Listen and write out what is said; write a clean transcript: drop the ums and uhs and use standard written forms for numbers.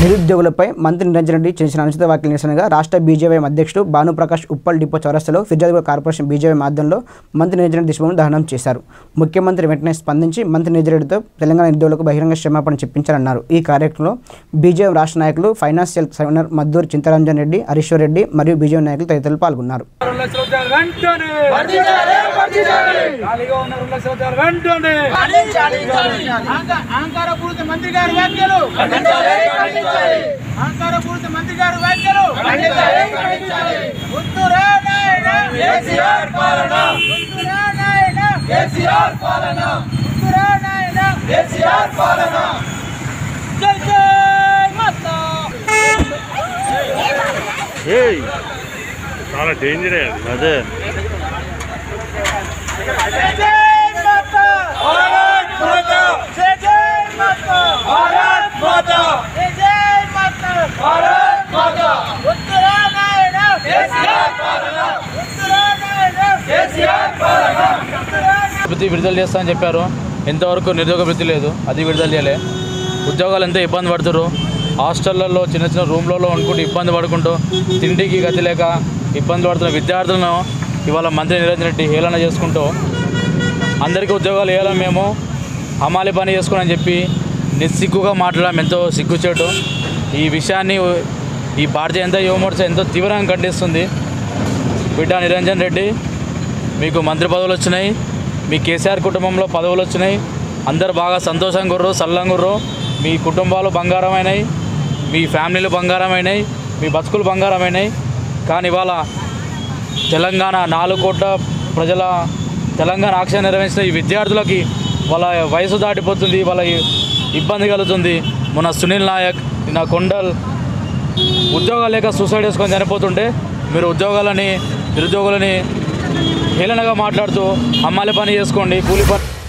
నిరుద్యోగులపై మంత్రి నిరంజన్ రెడ్డి చేసిన అనుచిత వ్యాఖ్యల నిరసనగా రాష్ట్ర బీజేవైఎం అధ్యక్షుడు భానుప్రకాష్ ఉప్పల్ డిపో చౌరస్తాలో ఫిర్యాదుల కార్పొరేషన్ బీజేవైఎం ఆధ్వర్యంలో మంత్రి నిరంజన్ రెడ్డి దిశను దహనం చేశారు. ముఖ్యమంత్రి వెంటనే స్పందించి మంత్రి నిరంజన్ రెడ్డితో తెలంగాణ నిరుద్యోగులకు బహిరంగ క్షమాపణ చెప్పించారన్నారు. ఈ కార్యక్రమంలో బీజేవైఎం రాష్ట్ర నాయకులు ఫైనాన్షియల్ సెమినార్ మద్దూరు చింతరంజన్ రెడ్డి, హరీశ్వర్ రెడ్డి మరియు బీజేవై నాయకులు తదితరులు పాల్గొన్నారు. చాలా డేంజర్ అదే విడుదల చేస్తా అని చెప్పారు. ఎంతవరకు నిరుద్యోగ వృత్తి లేదు, అది విడుదల చేయలే. ఉద్యోగాలు ఎంతో ఇబ్బంది పడుతున్నారు. హాస్టళ్లలో చిన్న చిన్న రూమ్లలో అనుకుంటూ ఇబ్బంది పడుకుంటూ తిండికి గతి లేక ఇబ్బంది పడుతున్న విద్యార్థులను ఇవాళ మంత్రి నిరంజన్ రెడ్డి హేళన చేసుకుంటూ అందరికీ ఉద్యోగాలు వేయాలని మేము హమాలి పని చేసుకోనని చెప్పి నిస్సిగ్గుగా మాట్లాడడం ఎంతో సిగ్గుచేటు. ఈ విషయాన్ని ఈ భారతీయ జనతా యువ మోర్చా ఎంతో తీవ్రంగా ఖండిస్తుంది. బిడ్డ నిరంజన్ రెడ్డి, మీకు మంత్రి పదవులు వచ్చినాయి, మీ కేసీఆర్ కుటుంబంలో పదవులు వచ్చినాయి, అందరు బాగా సంతోషంగా గుర్రు సల్లంగుర్రు, మీ కుటుంబాలు బంగారమైనాయి, మీ ఫ్యామిలీలు బంగారమైనాయి, మీ బతుకులు బంగారమైనాయి. కానీ ఇవాళ తెలంగాణ 4 కోట్ల ప్రజల తెలంగాణ ఆక్షేపణ నిర్వహించిన ఈ విద్యార్థులకి వాళ్ళ వయసు దాటిపోతుంది, వాళ్ళ ఇబ్బంది కలుగుతుంది. మొన్న సునీల్ నాయక్, నా కొండల్ ఉద్యోగాలు లేక సూసైడ్ చేసుకొని చనిపోతుంటే మీరు నిరుద్యోగులని హేళనగా మాట్లాడుతూ అమ్మాలి పని చేసుకోండి, కూలి పని